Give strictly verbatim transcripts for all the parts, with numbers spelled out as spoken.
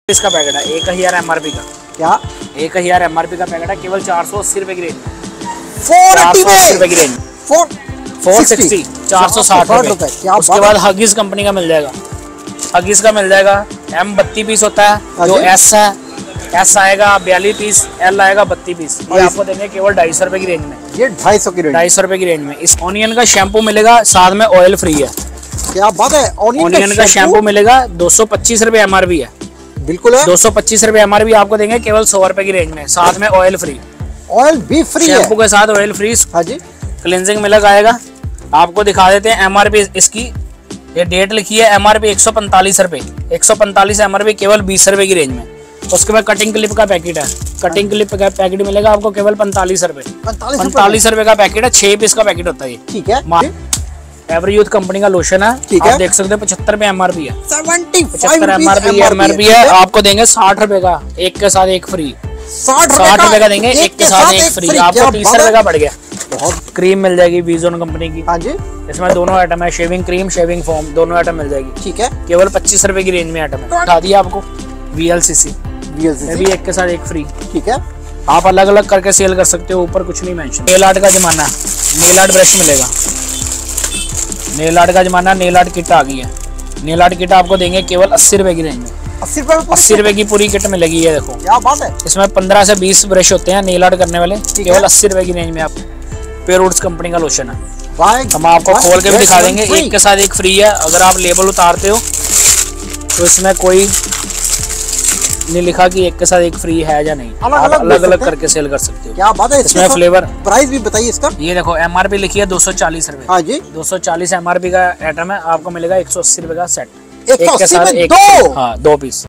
इसका पैकेट है एक हजार एम आर पी का। क्या एक हजार एम आर पी का पैकेट है, केवल चार सौ अस्सी रुपए की रेंज में। चार सौ अस्सी रुपए की रेंज फोर सिक्सटी चार सौ साठ रुपए। उसके बाद हगीज कंपनी का मिल जाएगा, हगीज का मिल जाएगा। एम बत्ती पीस होता है, जो एस है एस आएगा बयालीस पीस, एल आएगा बत्तीस पीस। ये आपको देंगे केवल ढाई सौ रुपए की रेंज में। ये ढाई सौ की रेंज ढाई सौ रुपए की रेंज में। इस ऑनियन का शैम्पू मिलेगा, साथ में ऑयल फ्री है। क्या बात है, ऑनियन का शैम्पू मिलेगा, दो सौ पच्चीस रुपए एम आर पी है। बिल्कुल है, दो सौ पच्चीस रुपए एम आर पी आपको देंगे केवल सौ रुपए की रेंज में, साथ में ऑयल फ्री। ऑयल भी फ्री है, शैम्पू के साथ ऑयल फ्री। हाँ जी, क्लींजिंग मिल्क आएगा। आपको दिखा देते हैं एम आर पी इसकी, ये डेट लिखी है एम आर पी एक सौ पैंतालीस रुपए, एक सौ पैंतालीस एम आर पी केवल बीस रुपए की रेंज में। उसके बाद कटिंग क्लिप का पैकेट है, कटिंग क्लिप का पैकेट मिलेगा आपको केवल पैंतालीस रुपए, पैंतालीस रुपए का पैकेट है, छह पीस का पैकेट होता है। ठीक है, एवरी यूथ कंपनी का लोशन है। ठीक है, आप देख सकते हैं पचहत्तर पे एम आर पी है, पचहत्तर M R P M R P है। आपको देंगे साठ रुपए का, एक के साथ एक फ्री। साठ रुपए का देंगे, एक के साथ एक फ्री। आपको तीस रुपए का बढ़ गया। बहुत क्रीम मिल जाएगी वीजोन कंपनी की। हाँ जी, इसमें दोनों आइटम है, शेविंग क्रीम शेविंग फोम, दोनों आइटम मिल जाएगी। ठीक है, केवल पच्चीस रुपए की रेंज में आइटम है। बता दिया आपको वी एल सी सी भी एक के साथ एक फ्री। ठीक है, आप अलग अलग करके सेल कर सकते हो, ऊपर कुछ नहीं मेंशन। नेल आर्ट का जमाना है, नेल आर्ट ब्रश मिलेगा। नेल आर्ट का जमाना, नेल आर्ट किट आ गई है। नेल आर्ट किट आपको देंगे केवल अस्सी रुपए की रेंज में। अस्सी रुपए अस्सी रुपए की पूरी किट मिलेगी। ये देखो क्या बात है, इसमें पंद्रह से बीस ब्रश होते हैं नेल आर्ट करने वाले, केवल अस्सी रुपए की रेंज में। आप पेरूट्स कंपनी का लोशन है, हम आपको खोल के भी दिखा देंगे। एक के साथ एक फ्री है। अगर आप लेबल उतारते हो तो इसमें कोई नहीं लिखा कि एक के साथ एक फ्री है या नहीं, अलग अलग, अलग, अलग करके सेल कर सकते हो। क्या बात है, इसमें फ्लेवर। प्राइस भी बताइए इसका। ये देखो एम आर पी लिखी है दो सौ चालीस रुपए। हाँ जी, दो सौ चालीस एम आर पी का आइटम है, आपको मिलेगा एक सौ अस्सी रुपए का सेट, एक के साथ एक। हाँ, दो पीस।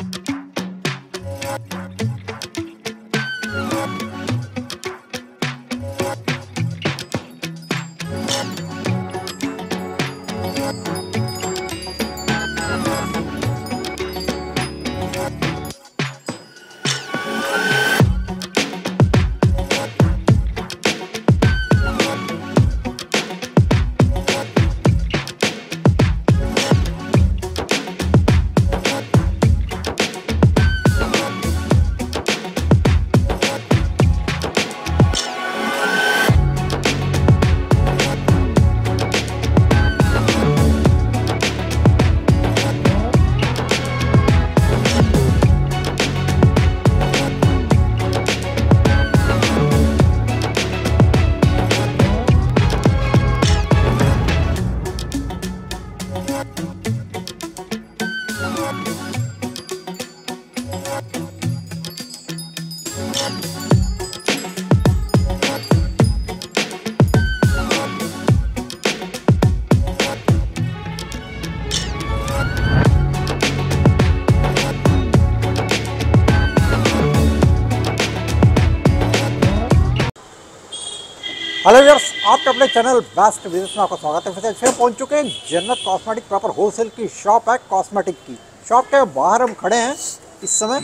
हेलो व्यूअर्स, आपके अपने चैनल बेस्ट बिजनेस में आपका स्वागत है। फिर से पहुंच चुके हैं जन्नत कॉस्मेटिक प्रॉपर होलसेल की शॉप है, कॉस्मेटिक की शॉप के बाहर हम खड़े हैं। इस समय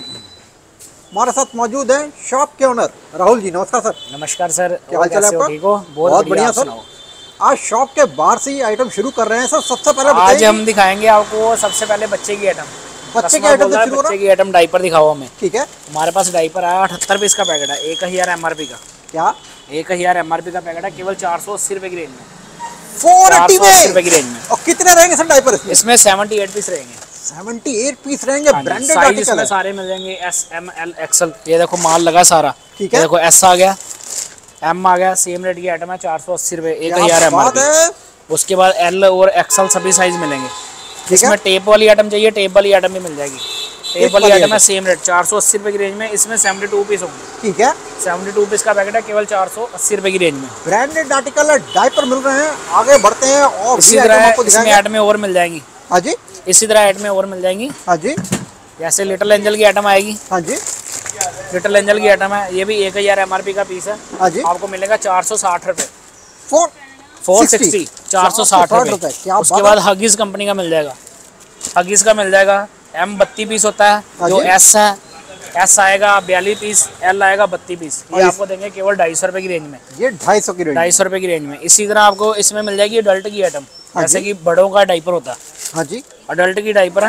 हमारे साथ मौजूद है शॉप के ओनर राहुल जी। नमस्कार सर। नमस्कार सर, क्या हाल चाल है आपका? ठीक हो? बहुत बढ़िया सर। आज शॉप के बाहर से ही आइटम शुरू कर रहे हैं सर। सबसे पहले आज हम दिखाएंगे आपको सबसे पहले बच्चे की आइटम। बच्चे के आइटम से शुरू बच्चे की आइटम डाइपर दिखाओ हमें। ठीक है, हमारे पास डाइपर आया अठहत्तर पीस का पैकेट है, एक हजार एम आर पी का। क्या एक हजार एम आर पी का पैकेट है, केवल चार सौ अस्सी रुपए की रेंज में। फोर अस्सी रुपए की रेंज में। और कितने रहेंगे सर डाइपर इसमें? इसमें अठहत्तर पीस रहेंगे। अठहत्तर पीस रहेंगे। ब्रांडेड साइज इसमें सारे मिल जाएंगे, एस एम एल एक्सएल। ये देखो माल लगा सारा। ठीक है, देखो एस आ गया, एम आ गया, सेम रेट की आइटम है, चार सौ अस्सी रुपए, एक हजार एम आर पी। उसके बाद एल और एक्सएल सभी साइज मिलेंगे। इसमें टेप वाली आइटम चाहिए, टेप वाली आइटम भी मिल जाएगी। टेप वाली आइटम है, सेम रेट चार सौ अस्सी रुपए की रेंज में। इसमें बहत्तर पीस होंगे। ठीक है, बहत्तर पीस का पैकेट है, केवल चार सौ अस्सी रुपए की रेंज में। ब्रांडेड आर्टिकल डाइपर मिल रहे हैं। आगे बढ़ते हैं और इसी तरह इसमें आइटम में और मिल जाएंगी। हाँ जी, इसी तरह आइटम में और मिल जाएंगी। हाँ जी, जैसे लिटिल एंजल की आइटम आएगी। हाँ जी, लिटिल एंजल की आइटम है, ये भी एक हजार एम आर पी का पीस है। हाँ जी, आपको मिलेगा चार सौ साठ रुपए, फोर फोर सिक्सटी चार सौ साठ रुपए। उसके बाद हगीज कंपनी का मिल जाएगा, हगीज का मिल जाएगा। एम बत्ती पीस होता है, जो एस है एस आएगा बयालीस पीस, एल आएगा बत्तीस पीस। ये आपको देंगे केवल ढाई सौ रुपए की रेंज में। ये ढाई सौ की रेंज ढाई सौ रुपए की रेंज में। इसी तरह आपको इसमें मिल जाएगी अडल्ट की आइटम, जैसे कि बड़ों का डाइपर होता है। हाँ जी, अडल्ट की डाइपर है,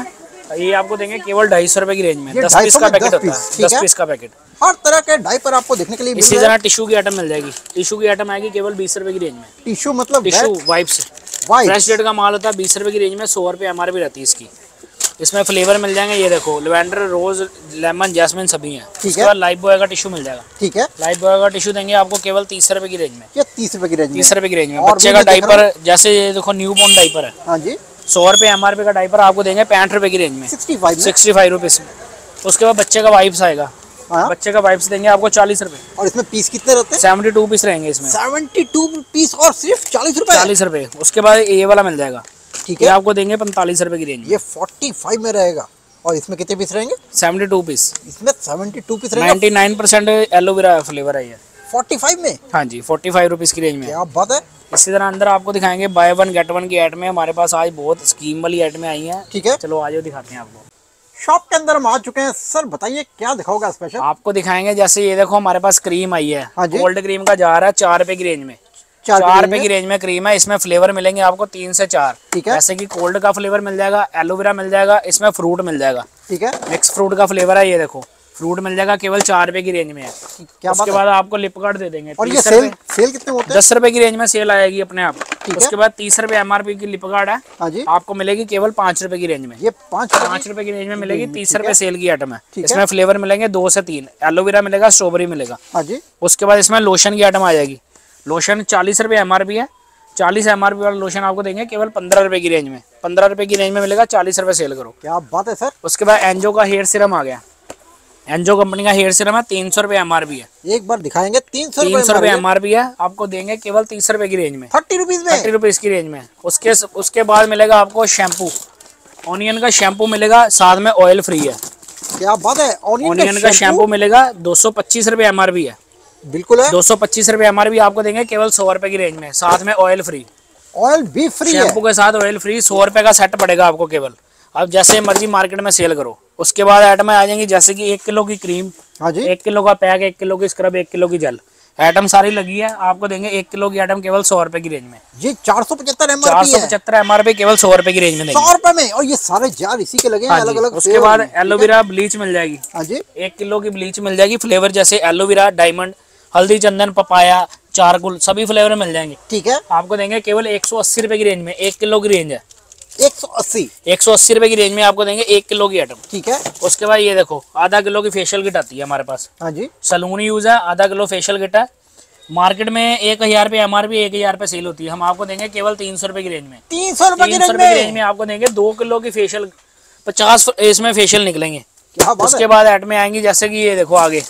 ये आपको देंगे केवल ढाई सौ रुपए की रेंज में। दस पीस का पैकेट होता है, दस पीस का पैकेट। हर तरह के डायपर आपको देखने के लिए इसी तरह टिश्यू की आइटम मिल जाएगी। टिश्यू की आइटम आएगी केवल बीस रुपए की रेंज में। टिश्यू मतलब टिश्यू वाइप्स, फ्रेश डेट का माल होता है, बीस रुपए की रेंज में। सौ रुपए एमआरपी रहती है इसकी। इसमें फ्लेवर मिल जाएंगे, ये देखो लेवेंडर, रोज, लेमन, जैस्मिन सभी हैं। इसके बाद लाइफ बॉय का टिश्यू मिल जाएगा। ठीक है, लाइफ बॉय का टिश्यू देंगे आपको केवल तीस रुपए की रेंज में। ये तीस रुपए की रेंज में, तीस रुपए की रेंज में। बच्चे का डायपर, जैसे ये देखो न्यू बॉर्न डायपर है। हाँ जी, सौ रुपए एमआरपी का डायपर आपको देंगे पैंठ रुपए की रेंज में, sixty five sixty five rupees में। उसके बाद बच्चे का वाइप्स आएगा। हाँ? बच्चे का वाइप्स देंगे आपको चालीस रुपए। और इसमें पीस कितने रहते हैं? सेवेंटी टू पीस रहेंगे इसमें। सेवेंटी टू पीस और सिर्फ चालीस रुपए चालीस रुपए। उसके बाद ये वाला मिल जाएगा। ठीक है, आपको देंगे पैंतालीस रुपए की रेंज। ये फोर्टी फाइव में रहेगा। और इसमें कितने पीस रहेंगे? Seventy two piece. इसमें सेवेंटी टू पीस रहेगा। Ninety nine percent aloe vera flavour है ये। फोर्टी फाइव में? हाँ जी, फोर्टी फाइव रुपीज की रेंज में। क्या बात है। इसी तरह अंदर आपको दिखाएंगे बाय वन गेट वन की आइटमें। हमारे पास आज बहुत स्कीम वाली आइटमें आई हैं। ठीक है, चलो आज दिखाते हैं आपको। शॉप के अंदर हम आ चुके हैं। सर बताइए क्या दिखाओगे स्पेशल? आपको दिखाएंगे जैसे ये देखो हमारे पास क्रीम आई है। हाँ जी, कोल्ड क्रीम का जार है चार रुपए की रेंज में। चार रुपए की रेंज में क्रीम है। इसमें फ्लेवर मिलेंगे आपको तीन से चार। ठीक है, जैसे कि कोल्ड का फ्लेवर मिल जाएगा, एलोवेरा मिल जाएगा, इसमें फ्रूट मिल जाएगा। ठीक है, मिक्स फ्रूट का फ्लेवर है। ये देखो फ्रूट मिल जाएगा, केवल चार रुपए की रेंज में है। क्या उसके बाद आपको लिप गार्ड दे देंगे। और ये सेल सेल कितने होते हैं? दस रुपए की रेंज में सेल आएगी अपने आप। उसके बाद तीस रुपए एमआरपी की लिप गार्ड है। हाँ जी, आपको मिलेगी केवल पाँच रुपए की रेंज में। ये पाँच पाँच रुपए की रेंज में मिलेगी। तीस रुपए सेल की आइटम है। इसमें फ्लेवर मिलेंगे दो से तीन। एलोवेरा मिलेगा, स्ट्रॉबेरी मिलेगा। हाँ जी, उसके बाद इसमें लोशन की आइटम आ जाएगी। लोशन चालीस रुपए एमआरपी है। चालीस एमआरपी वाला लोशन आपको देंगे केवल पंद्रह रुपए की रेंज में। पंद्रह रुपए की रेंज में मिलेगा, चालीस रुपए सेल करो। क्या बात है सर। उसके बाद एनजो का हेयर सीरम आ गया। एनजो कंपनी का हेयर सीरम है, तीन सौ रुपए एमआरपी है। एक बार दिखाएंगे। तीन सौ तीन सौ रुपए एमआरपी है, आपको देंगे केवल तीस रुपए की रेंज में। थर्टी रुपीज में, थर्टी रुपीज की रेंज में। उसके उसके बाद मिलेगा आपको शैम्पू। ऑनियन का शैम्पू मिलेगा, साथ में ऑयल फ्री है। क्या बात है। ऑनियन का शैम्पू मिलेगा, दो सौ पच्चीस रुपए एमआरपी है। बिल्कुल है, दो सौ पच्चीस रुपए एमआरपी आपको देंगे केवल सौ रुपए की रेंज में, साथ में ऑयल फ्री। ऑयल भी फ्री है, शैम्पू के साथ ऑयल फ्री। सौ रुपए का सेट पड़ेगा आपको केवल। अब जैसे मर्जी मार्केट में सेल करो। उसके बाद आइटम आ जाएंगी जैसे कि एक किलो की क्रीम, हाँ जी, एक किलो का पैक, एक किलो की स्क्रब, एक किलो की जेल। आइटम सारी लगी है। आपको देंगे एक किलो की आइटम केवल सौ रुपए की रेंज में। ये चार सौ पचहत्तर एमआरपी चार सौ पचहत्तर एमआरपी केवल सौ रुपए की रेंज में देंगे। सौ रुपए में। और ये सारे जार इसी के लगे हैं, अलग अलग। उसके बाद एलोवेरा ब्लीच मिल जाएगी। हाँ जी, एक किलो की ब्लीच मिल जाएगी। फ्लेवर जैसे एलोवेरा, डायमंड, हल्दी, चंदन, पपाया, चारकोल, सभी फ्लेवर मिल जाएंगे। ठीक है, आपको देंगे केवल एक सौ अस्सी रुपए की रेंज में। एक किलो की रेंज है, एक सौ अस्सी एक सौ अस्सी रुपए की रेंज में आपको देंगे एक किलो की आइटम। ठीक है, उसके बाद ये देखो आधा किलो की फेशियल किट आती है हमारे पास। हाँ जी, सलून यूज है, आधा किलो फेशियल किट है। मार्केट में एक हजार रुपए एमआरपी, एक हजार रुपए सेल होती है। हम आपको देंगे केवल तीन सौ रुपए की रेंज में। तीन सौ रुपए की रेंज में आपको देंगे दो किलो की फेशियल, पचास इसमें फेशियल निकलेंगे। उसके बाद आइटम आएंगी जैसे कि ये देखो आगे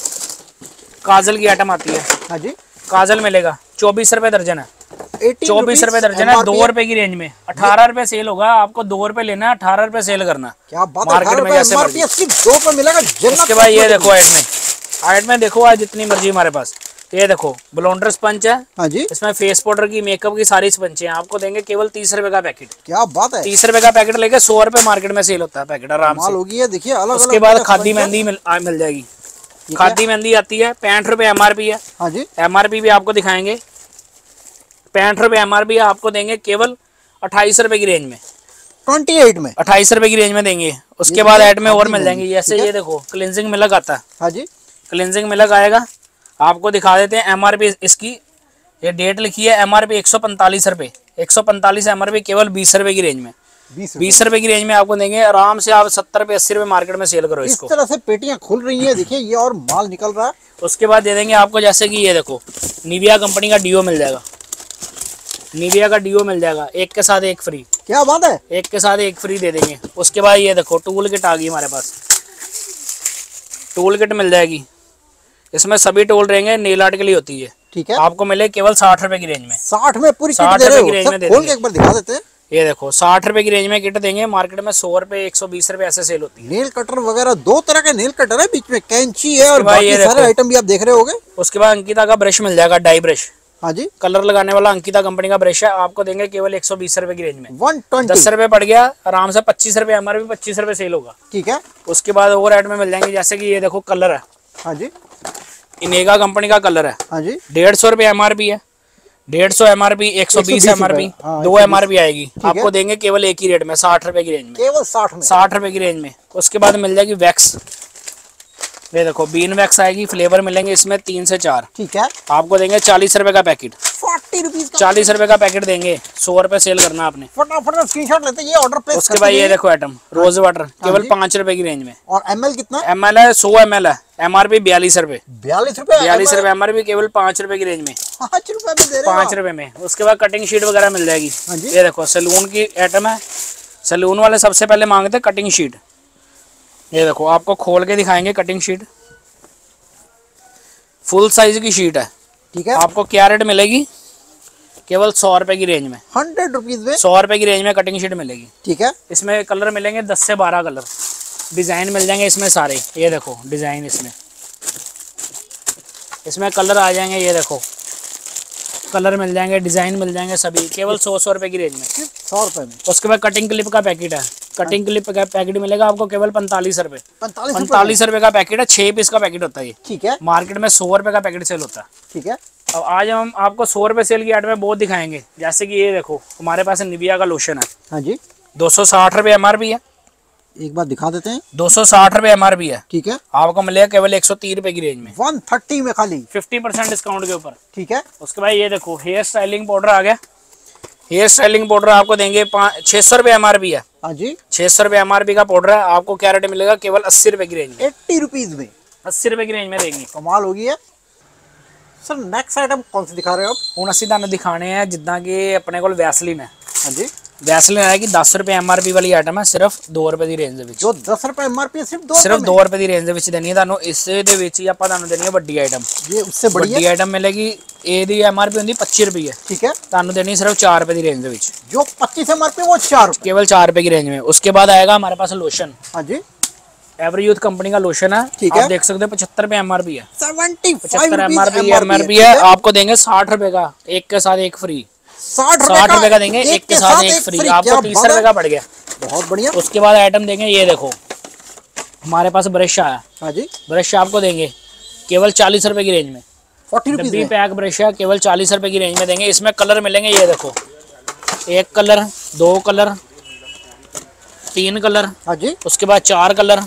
काजल की आइटम आती है। हाँ जी, काजल मिलेगा, चौबीस रुपए दर्जन है। चौबीस रुपए दर्जन है, दो रुपए की रेंज में। अठारह रुपए सेल होगा, आपको दो रुपए लेना है, अठारह रुपए सेल करना। क्या बात है, मार्केट में जैसे दो रुपए मिलेगा। उसके बाद ये देखो एड में एड में देखो आज जितनी मर्जी हमारे पास। ये देखो ब्लोंडर स्पंज है। हाँ जी, इसमें फेस पाउडर की, मेकअप की सारी स्पंज है। आपको देंगे केवल तीस रुपए का पैकेट। क्या बात है, तीस रुपए का पैकेट लेके सौ रुपए मार्केट में सेल होता है पैकेट आराम से। होगी है, देखिए अलग। उसके बाद खादी मेहंदी मिल, मिल जाएगी। खादी मेहंदी आती है, पैंठ रुपए एमआरपी है। हाँ जी, एमआरपी भी आपको दिखाएंगे। पैंठ रुपए एमआरपी आपको देंगे केवल अट्ठाईस रुपए की रेंज में। अट्ठाईस में अट्ठाईस रुपए की रेंज में देंगे। उसके बाद ऐड में और मिल जाएंगे जैसे ये देखो क्लिनजिंग मिल्क आता है। हाँ जी, क्लिनजिंग मिल्क आएगा। आपको दिखा देते हैं एमआरपी इसकी, ये डेट लिखी है एमआरपी एक सौ पैंतालीस रुपए। एक सौ पैंतालीस एमआरपी केवल बीस रुपए की रेंज में। बीस रुपए की रेंज में आपको देंगे आराम से। आप सत्तर रुपए अस्सी रुपए मार्केट में सेल करो इसको। इस तरह से पेटियां खुल रही हैं, देखिए ये और माल निकल रहा है। उसके बाद दे देंगे आपको जैसे कि ये देखो निविया कंपनी का डीओ मिल जाएगा। निविया का डीओ मिल जाएगा, एक के साथ एक फ्री। क्या बात है, एक के साथ एक फ्री दे देंगे। उसके बाद ये देखो टूल किट आ गई हमारे पास। टूल किट मिल जाएगी, इसमें सभी टूल रहेंगे, नेल आर्ट के लिए होती है। ठीक है, आपको मिले केवल साठ रुपए की रेंज में। साठ में पूरी साठ रुपए की रेंज में दे देंगे। एक बार दिखा देते हैं। ये देखो साठ रुपए की रेंज में किट देंगे। मार्केट में सौ रुपए, एक सौ बीस रुपए ऐसे सेल होती है। नेल कटर वगैरह, दो तरह के नेल कटर है, बीच में कैंची है और बाकी सारे आइटम भी आप देख रहे होंगे। उसके बाद अंकिता का ब्रश मिल जाएगा, डाई ब्रश। हाँ जी, कलर लगाने वाला अंकिता कंपनी का ब्रश है। आपको देंगे केवल एक सौ बीस रुपए की रेंज में। वन ट्वेंटी दस रुपए पड़ गया आराम से। पच्चीस रुपए एमआरपी, पच्चीस रुपए सेल होगा। ठीक है, उसके बाद और आइटम में मिल जाएंगे जैसे कि ये देखो कलर है। हाँ जी, इनेगा कंपनी का कलर है। हाँ जी, डेढ़ सौ रुपए एमआरपी है। डेढ़ सौ एम आर पी, एक सौ बीस एम आर पी, दो एम आर पी आएगी। आपको देंगे केवल एक ही रेट में, साठ रुपए की रेंज में, केवल साठ में, साठ रुपए की रेंज में। उसके बाद मिल जाएगी वैक्स, ये देखो बीन वैक्स आएगी, फ्लेवर मिलेंगे इसमें तीन से चार। ठीक है, आपको देंगे चालीस रुपए का पैकेट, फोर्टी रुपीज चालीस रुपए का पैकेट देंगे, सौ रुपए सेल करना आपने, फटाफट स्क्रीनशॉट लेते ये ऑर्डर प्लेस। उसके बाद ये देखो आइटम रोज वाटर, केवल पांच रुपए की रेंज में। और एमएल कितना? एमएल है सौ एम एल है, एमआरपी बयालीस रुपए, बयालीस रुपए बयालीस रुपए एमआरपी, केवल पांच रुपए की रेंज में, पाँच रुपए में दे रहे पांच रुपए में। उसके बाद कटिंग शीट वगैरह मिल जाएगी। ये देखो सैलून की आइटम है, सैलून वाले सबसे पहले मांगते हैं कटिंग शीट। ये देखो आपको खोल के दिखाएंगे कटिंग शीट, फुल साइज की शीट है। ठीक है, आपको क्या रेट मिलेगी? केवल सौ रुपए की रेंज में, हंड्रेड रुपीज में सौ रुपए की रेंज में कटिंग शीट मिलेगी। ठीक है, इसमें कलर मिलेंगे दस से बारह कलर, डिजाइन मिल जाएंगे इसमें सारे। ये देखो डिजाइन इसमें इसमें कलर आ जाएंगे, ये देखो कलर मिल जाएंगे, डिजाइन मिल जाएंगे सभी, केवल सौ सौ रुपए की रेंज में, सौ रुपए में। उसके बाद कटिंग क्लिप का पैकेट है, कटिंग क्लिप का पैकेट मिलेगा आपको केवल पैंतालीस रुपए, पैंतालीस पैंतालीस रुपए का पैकेट है, छह पीस का पैकेट होता है ये। ठीक है, मार्केट में सौ रुपए का पैकेट सेल होता है। ठीक है, अब आज हम आपको सौ रुपए सेल की आइटम बहुत दिखाएंगे, जैसे कि ये देखो हमारे पास निविया का लोशन है। हाँ जी, दो सौ साठ रुपए एम आर पी है, एक बार दिखा देते हैं। दो सौ साठ रुपए एम आर पी है। ठीक है, आपको मिलेगा केवल एक सौ तीस रुपए की रेंज में, वन थर्टी में खाली, फिफ्टी परसेंट डिस्काउंट के ऊपर। ठीक है, उसके बाद ये देखो हेयर स्टाइलिंग पाउडर आ गया, हेयर स्टाइलिंग पाउडर आपको देंगे छह सौ रुपए एम आर पी है। हाँ जी, छह सौ रुपए एम आर पी का पाउडर है, आपको क्या रेट मिलेगा? केवल अस्सी रुपए की रेंज में, एट्टी रुपीज में, अस्सी रुपए की रेंज में देंगे। कमाल होगी है सर। नेक्स्ट आइटम कौन सी दिखा रहे हो आप? हूँ असी तुहानू दिखाने हैं जिदा कि अपने को वैसलीन है। हाँ जी, वैसलीन है कि दस रुपए एम आर पी वाली आइटम है, सिर्फ दो रुपए की रेंज ਦੇ जो दस रुपए एमआरपी सिर्फ दो सिर्फ दो रुपए की रेंज ਦੇ ਵਿੱਚ ਦੇਣੀ ਹੈ ਤੁਹਾਨੂੰ। ਇਸੇ ਦੇ ਵਿੱਚ ਹੀ ਆਪਾਂ ਤੁਹਾਨੂੰ ਦੇਣੀ ਹੈ ਵੱਡੀ ਆਈਟਮ। ये उससे बड़ी ਵੱਡੀ ਆਈਟਮ ਮਿਲੇਗੀ, ਇਹਦੀ एम आर पी ਹੁੰਦੀ पच्चीस रुपए। ठीक है, ਤੁਹਾਨੂੰ ਦੇਣੀ ਸਿਰफ चार रुपए की रेंज ਦੇ ਵਿੱਚ, जो पच्चीस एमआरपी वो चार रुपए, केवल चार रुपए की रेंज में। उसके बाद आएगा हमारे पास लोशन, हाँ जी, एवरी यूथ कंपनी का लोशन है। ठीक आप है, देख सकते हो पचहत्तर रुपए एम आर पी है, सेवेंटी पचहत्तर M R P M R P है। आपको देंगे साठ रुपए का, एक के साथ एक फ्री, साठ साठ रुपए का देंगे, एक के साथ एक फ्री, आपको तीस रुपए का पड़ गया। बहुत बढ़िया। उसके बाद आइटम देंगे, ये देखो हमारे पास ब्रश आया। हाँ जी, ब्रश आपको देंगे केवल चालीस रुपए की रेंज में, फोर्टी रुपीज डब्बी पैक ब्रश है, केवल चालीस रुपए की रेंज में देंगे। इसमें कलर मिलेंगे, ये देखो एक कलर, दो कलर, तीन कलर, हाँ जी, उसके बाद चार कलर,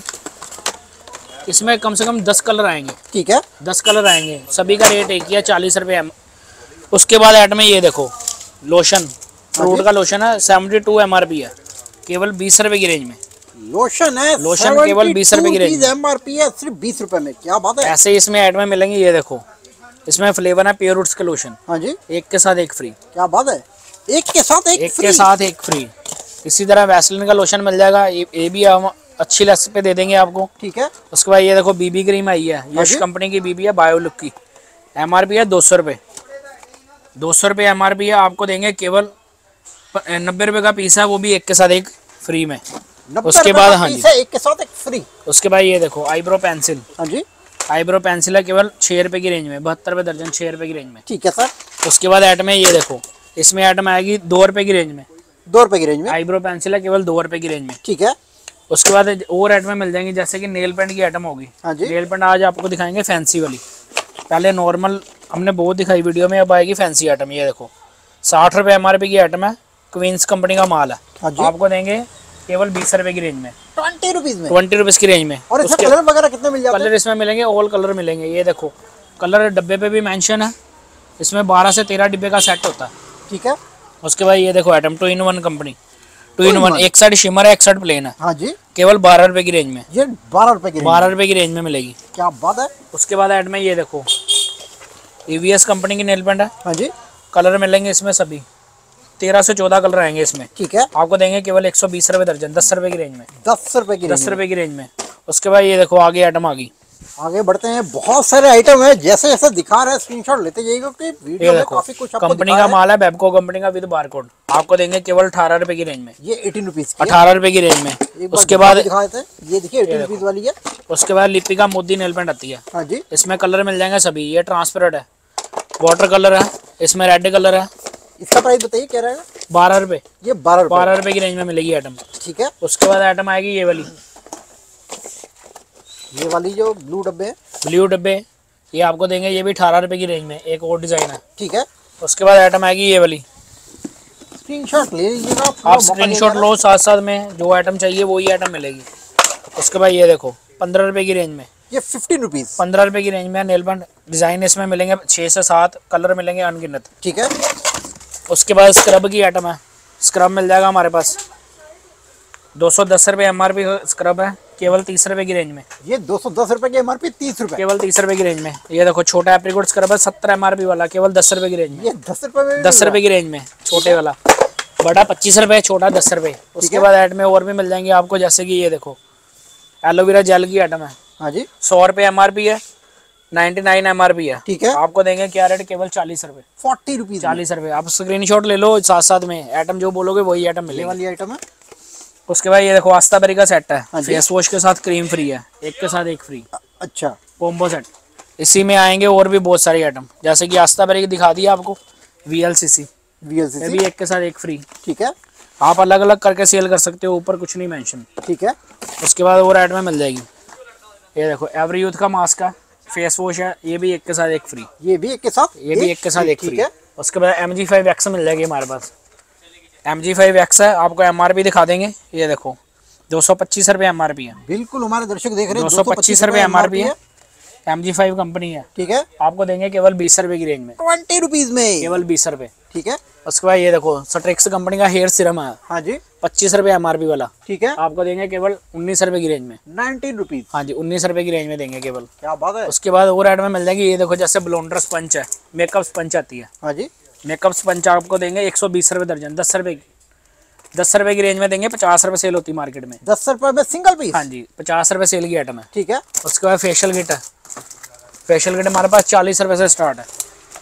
इसमें कम से कम दस कलर आएंगे। ठीक है, दस कलर आएंगे, सभी का रेट एक ही है, चालीस रुपए एम। उसके बाद आइटम में ये देखो लोशन, फ्रूट का लोशन है, seventy two M R P है, केवल बीस रुपए की रेंज में। लोशन है, लोशन केवल बीस रुपए की रेंज, एमआरपी है सिर्फ बीस रुपए में, क्या बात है। ऐसे ही इसमें आइटम मिलेंगे, ये देखो इसमें फ्लेवर है प्योर रूट्स के लोशन, हाँ जी, एक के साथ एक फ्री, क्या बात है, एक के साथ एक, एक फ्री। के साथ एक फ्री। इसी तरह वैसलीन का लोशन मिल जाएगा, ये, ये भी हम अच्छी लेस पे दे देंगे आपको। ठीक है, उसके बाद ये देखो बीबी क्रीम आई है, यश कंपनी की बीबी है, बायो लुक की, एम आर पी है दो सौ रुपये, दो सौ रुपये एम आर पी है। आपको देंगे केवल नब्बे रुपये का पीस है, वो भी एक के साथ एक फ्री में। उसके बाद हाँ जी, एक के साथ एक फ्री। उसके बाद ये देखो आईब्रो पेंसिल, हाँ जी, आईब्रो पेंसिल है केवल छः रुपये की रेंज में, बहत्तर रुपये दर्जन, छः रुपये की रेंज में। ठीक है सर। उसके बाद आइटम है, ये देखो इसमें आइटम आएगी दो रुपये की रेंज में, दो रुपये की रेंज में आईब्रो पेंसिल है केवल दो रुपये की रेंज में। ठीक है, उसके बाद और आइटम मिल जाएंगी, जैसे कि नेल पेंट की आइटम होगी। हाँ जी, नेल पेंट आज आपको दिखाएंगे फैंसी वाली, पहले नॉर्मल हमने बहुत दिखाई वीडियो में, अब आएगी फैंसी आइटम। ये देखो साठ रुपये एम आर पी की आइटम है, क्वींस कंपनी का माल है। हाँ जी, आपको देंगे केवल बीस रुपए की रेंज में, ट्वेंटी रुपीज में, ट्वेंटी रुपीज की रेंज में। और इसमें कलर वगैरह कितने मिल जाते हैं? कलर इसमें मिलेंगे, ऑल कलर मिलेंगे। ये देखो कलर डब्बे पे भी मेंशन है, इसमें बारह से तेरह डिब्बे का सेट होता है। ठीक है, उसके बाद ये देखो item two in one company, two in one, एक साइड शिमर है, एक साइड प्लेन है। हाँ जी, केवल बारह रुपए की रेंज में, ये बारह रुपए की बारह रुपए की रेंज में मिलेगी। क्या बात है। उसके बाद आइटम में ये देखो ईवीएस कंपनी की नेल पेंट है। हाँ जी, कलर मिलेंगे इसमें सभी, तेरह से चौदह कलर आएंगे इसमें। ठीक है, आपको देंगे केवल एक सौ बीस रुपए दर्जन, दस रुपए की रेंज में, दस रुपए की दस रुपए की रेंज में। उसके बाद ये देखो आगे आइटम आ गई, आगे बढ़ते हैं। बहुत सारे आइटम है, जैसे जैसे दिखा रहे हैं स्क्रीनशॉट लेते जाइएगा कि वीडियो में काफी कुछ आपको कंपनी का माल है, बेबको कंपनी का विद बारकोड। आपको देंगे केवल अठारह रुपए की रेंज में, ये एटीन रुपीज की, अठारह रुपए की रेंज में। उसके बाद दिखा देते हैं, ये देखिए एटीन रुपीज वाली है। उसके बाद लिपिका मोदी नेल पेंट आती है। हाँ जी, इसमें कलर मिल जाएंगे सभी, ये ट्रांसपेरेंट है, वाटर कलर है, इसमें रेड कलर है। इसका प्राइस बताइए क्या रहेगा? बारह रुपए, ये बारह बारह रुपए की रेंज में मिलेगी आइटम। ठीक है, उसके बाद आइटम आएगी ये वाली, ये वाली जो ब्लू डब्बे है, ब्लू डब्बे, ये आपको देंगे, ये भी अठारह रुपए की रेंज में, एक और डिजाइन है। ठीक है, उसके बाद आइटम आएगी ये वाली, स्क्रीनशॉट ले लीजिएगा आप स्क्रीनशॉट लो, साथ साथ में जो आइटम चाहिए वही आइटम मिलेगी। उसके बाद ये देखो पंद्रह रुपए की रेंज में, ये फिफ्टीन रुपीज पंद्रह रुपए की रेंज में नेल पेंट डिजाइन इसमें मिलेंगे छः से सात कलर मिलेंगे अनगिनत। ठीक है। उसके बाद स्क्रब की आइटम है, स्क्रब मिल जाएगा हमारे पास दो सौ दस रुपये एम आर पी स्क्रब है, केवल तीस रुपए की रेंज में। ये दो सौ दस रुपए की एमआरपी, तीस रुपए केवल तीस रुपए की रेंज में। ये देखो छोटा एप्रीकोट स्क्रब है सत्तर एम आर पी वाला, केवल दस रुपए की रेंज में। ये दस रुपए में दस रुपए की रेंज में छोटे वाला, बड़ा पच्चीस रुपए, छोटा दस रुपए। उसके बाद ऐड में और भी मिल जाएंगे आपको, जैसे कि ये देखो एलोवेरा जेल की आइटम है। हाँ जी। सौ रुपये एम आर पी है, ninety nine M R P है। ठीक है। आपको देंगे क्या रेट, केवल चालीस रुपए, फोर्टी रुपीज चालीस रुपए। आप स्क्रीनशॉट ले लो, साथ साथ में आइटम जो बोलोगे वही आइटम ये मिलेगी। वाली आइटम है। उसके बाद ये देखो आस्था बेरी का सेट है, हाँ जी। फेस वॉश के साथ क्रीम फ्री है, एक के साथ एक फ्री। अच्छा। कॉम्बो सेट, इसी में आएंगे और भी बहुत सारी आइटम, जैसे कि आस्था बेरी की दिखा दी आपको, वी एल सी सी, ये वीएलसीसी भी एक के साथ एक फ्री। ठीक है। आप अलग अलग करके सेल कर सकते हो, ऊपर कुछ नहीं मेंशन। ठीक है। उसके बाद और आइटम मिल जाएगी, ये देखो एवरी यूथ का मास्क है, फेस वॉश है, ये भी एक के साथ एक फ्री। ये भी एक के साथ ये भी एक के साथ एक ठीक फ्री है। उसके बाद एम जी फाइव एक्स मिल जाएगी हमारे पास, एम जी फाइव एक्स है, आपको एम आर पी दिखा देंगे। ये देखो दो सौ पच्चीस रुपये एम आर पी है, बिल्कुल हमारे दर्शक देख रहे हैं, दो सौ पच्चीस रुपये एम आर पी है, एम जी फाइव कंपनी है। ठीक है। आपको देंगे केवल बीस रुपए की रेंज में, ट्वेंटी रुपीज में, केवल बीस रुपए। ठीक है। उसके बाद ये देखो सट्रिक्स कंपनी का हेयर सीरम है, हाँ जी। पच्चीस रुपये एम आर पी वाला, ठीक है। आपको देंगे केवल उन्नीस रुपए की रेंज में, नाइनटीन रुपीज। हाँ जी उन्नीस रुपए की रेंज में देंगे केवल। क्या बात है। उसके बाद और आइटम मिल जाएगी, ये देखो जैसे ब्लोंडर स्पंज है, मेकअप स्पंज आती है, हाँ जी। मेकअप स्पंज आपको देंगे एक सौ बीस रुपये दर्जन, दस रुपए की, दस रुपए की रेंज में देंगे, पचास रुपए सेल होती है मार्केट में। दस रुपए में सिंगल पीस। हाँ जी पचास रुपए सेल की आइटम है। ठीक है। उसके बाद फेशियल किट है, फेशियल किट हमारे पास चालीस रुपए से स्टार्ट है।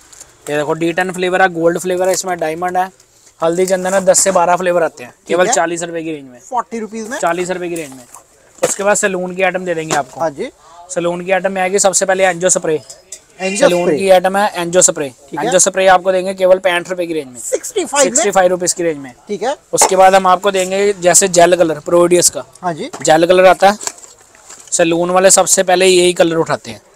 ये देखो डी टेन फ्लेवर है, गोल्ड फ्लेवर है, इसमें डायमंड है, हल्दी चंदन है, दस से बारह फ्लेवर आते हैं, केवल चालीस रुपए की रेंज में, फोर्टी रुपीज में, चालीस रुपए की रेंज में। उसके बाद सैलून की आइटम दे देंगे आपको। हाँ जी। सैलून की आइटम में आएगी सबसे पहले एंजो स्प्रे, एंजो सैलून स्प्रे की आइटम है एंजो स्प्रे। एंजो स्प्रे आपको देंगे केवल पैंठ रुपए की रेंज में, sixty five sixty five rupees की रेंज में। ठीक है। उसके बाद हम आपको देंगे जैसे जेल कलर प्रोडियस का, हाँ जी। जेल कलर आता है, सैलून वाले सबसे पहले यही कलर उठाते हैं।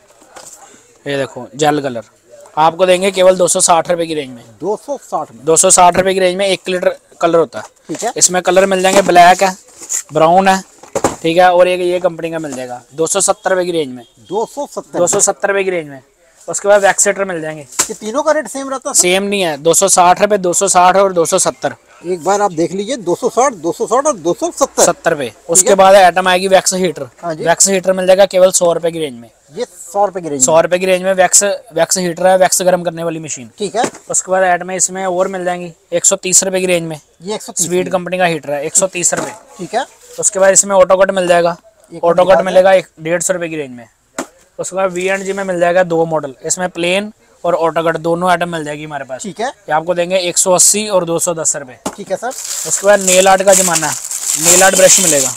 ये देखो जेल कलर आपको देंगे केवल दो सौ साठ रुपए की रेंज में, दो सौ साठ में, दो सौ साठ रुपए की रेंज में एक लीटर कलर होता है। ठीक है। इसमें कलर मिल जाएंगे, ब्लैक है, ब्राउन है, ठीक है, और एक ये कंपनी का मिल जाएगा दो सौ सत्तर रुपए की रेंज में, दो सौ सत्तर दो सौ सत्तर रुपए की रेंज में। उसके बाद वैक्सेटर मिल जाएंगे, ये तीनों का रेट सेम रहता है? सेम नहीं है, दो सौ साठ रुपए, दो सौ साठ और दो सौ सत्तर, एक बार आप देख लीजिए, दो सौ साठ, दो सौ साठ और दो सौ सत्तर सत्तर रुपए। उसके बाद आइटम आएगी वैक्स हीटर, हाँ जी। वैक्स हीटर मिल जाएगा केवल सौ रुपए की रेंज में, ये सौ रुपए की रेंज, सौ रुपए की रेंज में वैक्स वैक्स हीटर है, वैक्स गर्म करने वाली मशीन। ठीक है। उसके बाद आइटम इसमें और मिल जाएंगी एक सौ तीस रुपए की रेंज में, ये एक सौ तीस स्वीट कंपनी का हीटर है, एक सौ तीस रुपए। ठीक है। उसके बाद इसमें ऑटो कट मिल जाएगा, एक ऑटो मिनट कट मिलेगा एक डेढ़ सौ रुपए की रेंज में। उसके बाद वी एंड जी में मिल जाएगा दो मॉडल, इसमें प्लेन और ऑटो कट दोनों आइटम मिल जाएगी हमारे पास। ठीक है। ये आपको देंगे एक सौ अस्सी और दो सौ दस रुपए। ठीक है सर। उसके बाद नेल आर्ट का जमाना, नेल आर्ट ब्रश मिलेगा,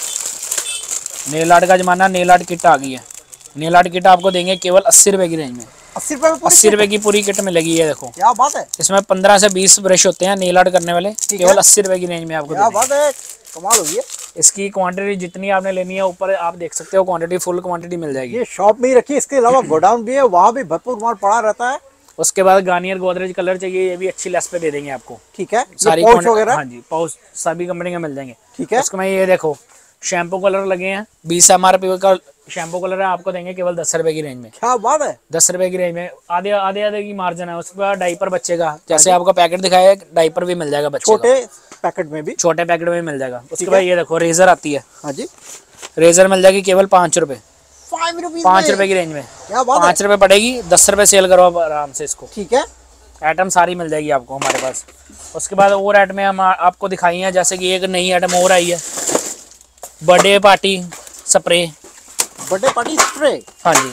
नेल आर्ट का जमाना, नेल आर्ट किट आ गई है, नेल आर्ट किट आपको देंगे केवल अस्सी रुपए की रेंज में, अस्सी रुपए में पूरी अस्सी रुपए की पूरी किट मिलेगी। ये देखो क्या बात है, इसमें पंद्रह से बीस ब्रश होते हैं नेल आर्ट करने वाले, केवल अस्सी रुपए की रेंज में आपको क्या दे बात है, कमाल होगी है। इसकी क्वांटिटी जितनी आपने लेनी है ऊपर आप देख सकते हो, क्वांटिटी फुल क्वांटिटी मिल जाएगी। ये शॉप में ही रखी है, इसके अलावा गोडाउन भी है, वहाँ भी भरपूर माल पड़ा रहता है। उसके बाद गार्नियर गोदरेज कलर चाहिए, ये भी अच्छी लेस पे दे देंगे आपको। ठीक है। सारी पाउच quantity- वगैरह, हाँ जी पाउच सभी कंपनी के मिल जाएंगे। ठीक है। उसके में ये देखो शैम्पू कलर लगे हैं, बीस एम आर पी का शैम्पू कलर है, आपको देंगे केवल दस रुपए की रेंज में, क्या बात है, दस रुपए की रेंज में, आधे आधे आधे की मार्जिन है। उसके बाद डाइपर बच्चे का, जैसे आपका पैकेट दिखाया है, डाइपर भी मिल जाएगा बच्चे का, छोटे पैकेट में भी, छोटे पैकेट में मिल जाएगा। उसके बाद ये देखो रेजर आती है, हाँ जी, रेजर मिल जाएगी केवल पाँच रुपए, फाइव रुपीज पाँच रुपए की रेंज में, क्या बात है। पाँच रुपए पड़ेगी, दस रुपए सेल करो आप आराम से इसको। ठीक है। आइटम सारी मिल जाएगी आपको हमारे पास। उसके बाद और आइटम हम आपको दिखाई हैं, जैसे कि एक नई आइटम और आई है, birthday party spray, birthday party spray, हाँ जी,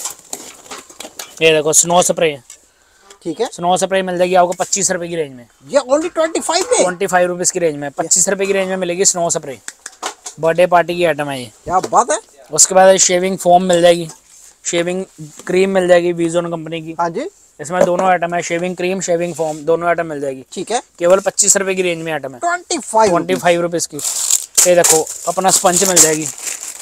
ये देखो स्नो स्प्रे, ठीक है। स्नो स्प्रे मिल जाएगी आपको पच्चीस रुपए की रेंज में, ये ओनली ट्वेंटी फाइव में, ट्वेंटी फाइव रुपीज़ की रेंज में, पच्चीस रुपए की रेंज में मिलेगी स्नो स्प्रे, बर्थडे पार्टी की आइटम है ये। क्या बात है। उसके बाद शेविंग फोम मिल जाएगी, शेविंग क्रीम मिल जाएगी वीजोन कंपनी की, हाँ जी, इसमें दोनों आइटम है, शेविंग क्रीम शेविंग फोम दोनों आइटम मिल जाएगी, ठीक है। केवल पच्चीस रुपए की रेंज में आइटम है, twenty five twenty five rupees की। ये देखो अपना स्पंज मिल जाएगी,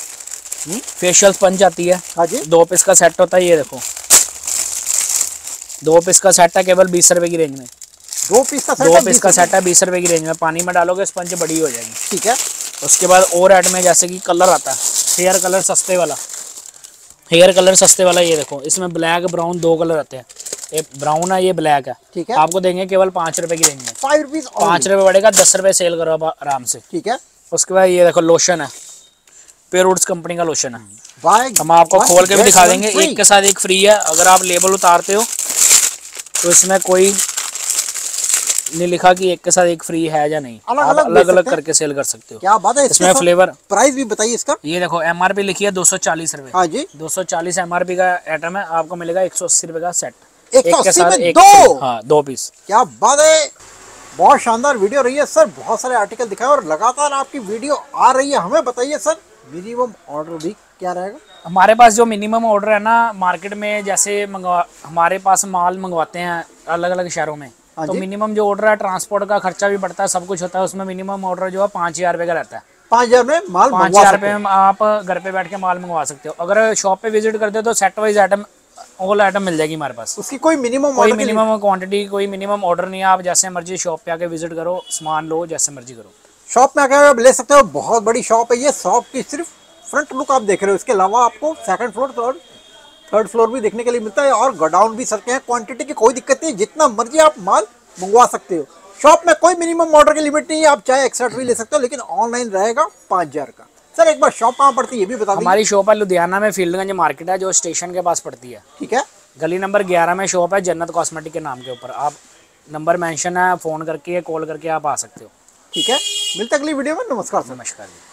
फेशियल स्पंज आती है, हाँ जी, दो पीस का सेट होता है। ये देखो दो पीस का सेट है केवल बीस रुपए की रेंज में। दो पीस का सेट दो पीस का सेट है बीस रुपए की रेंज में। पानी में डालोगे स्पंज बड़ी हो जाएगी। ठीक है। उसके बाद और ऐड में जैसे कि कलर आता है, हेयर कलर सस्ते वाला, हेयर कलर सस्ते वाला ये देखो, इसमें ब्लैक ब्राउन दो कलर आते हैं। ये ब्राउन है, ये ब्लैक है। ठीक है। आपको देंगे केवल पाँच रुपए की रेंज में। फाइव रुपीज पाँच रुपए पड़ेगा, दस रुपए सेल करो आप आराम से। ठीक है। उसके बाद ये देखो लोशन है, प्योर कंपनी का लोशन है। बाय हम आपको खोल के भी दिखा देंगे, एक के साथ एक फ्री है। अगर आप लेबल उतारते हो तो इसमें कोई नहीं लिखा कि एक के साथ एक फ्री है या नहीं, अलग आप अलग, अलग अलग करके सेल कर सकते हो। क्या बात है। इसमें फ्लेवर, प्राइस भी बताइए इसका। ये देखो एमआरपी लिखी है दो सौ चालीस रुपए। हाँ जी, दो सौ चालीस एमआरपी का आइटम है, आपको मिलेगा एक सौ अस्सी रुपए का सेट। एक के साथ एक दो। हाँ, दो पीस। क्या बात है, बहुत शानदार वीडियो रही है सर। बहुत सारे आर्टिकल दिखाए और लगातार आपकी वीडियो आ रही है। हमें बताइए सर, मिनिमम ऑर्डर भी क्या रहेगा? हमारे पास जो मिनिमम ऑर्डर है ना, मार्केट में जैसे मंगवा हमारे पास माल मंगवाते हैं अलग अलग शहरों में, तो मिनिमम जो ऑर्डर है, ट्रांसपोर्ट का खर्चा भी पड़ता है, सब कुछ होता है, उसमें मिनिमम ऑर्डर जो है पाँच हजार रुपये का रहता है। पाँच हजार में माल पाँच हजार रुपये में आप घर पे बैठ के माल मंगवा सकते हो। अगर शॉप पे विजिट करते हो तो set wise item, all item मिल जाएगी हमारे पास। उसकी कोई मिनिमम कोई मिनिमम क्वांटिटी, कोई मिनिमम ऑर्डर नहीं है। आप जैसे मर्जी शॉप पे आके विजिट करो, सामान लो, जैसे मर्जी करो। शॉप में आके आप ले सकते हो। बहुत बड़ी शॉप है ये। शॉप की सिर्फ फ्रंट लुक आप देख रहे हो, इसके अलावा आपको second floor, third third floor भी देखने के लिए मिलता है और गोडाउन भी सकते हैं। क्वांटिटी की कोई दिक्कत नहीं, जितना मर्जी आप माल मंगवा सकते हो। शॉप में कोई मिनिमम ऑर्डर की लिमिट नहीं है, आप चाहे एक्स्ट्रा भी ले सकते हो, लेकिन ऑनलाइन रहेगा पाँच हजार का। सर एक बार शॉप कहाँ पड़ती है ये भी बता दीजिए। हमारी शॉप है लुधियाना में, फील्डगंज मार्केट है, जो स्टेशन के पास पड़ती है। ठीक है। गली नंबर ग्यारह में शॉप है, जन्नत कॉस्मेटिक के नाम के ऊपर। आप नंबर मेंशन है, फ़ोन करके कॉल करके आप आ सकते हो। ठीक है, मिलते अगली वीडियो में। नमस्कार सर। नमस्कार जी।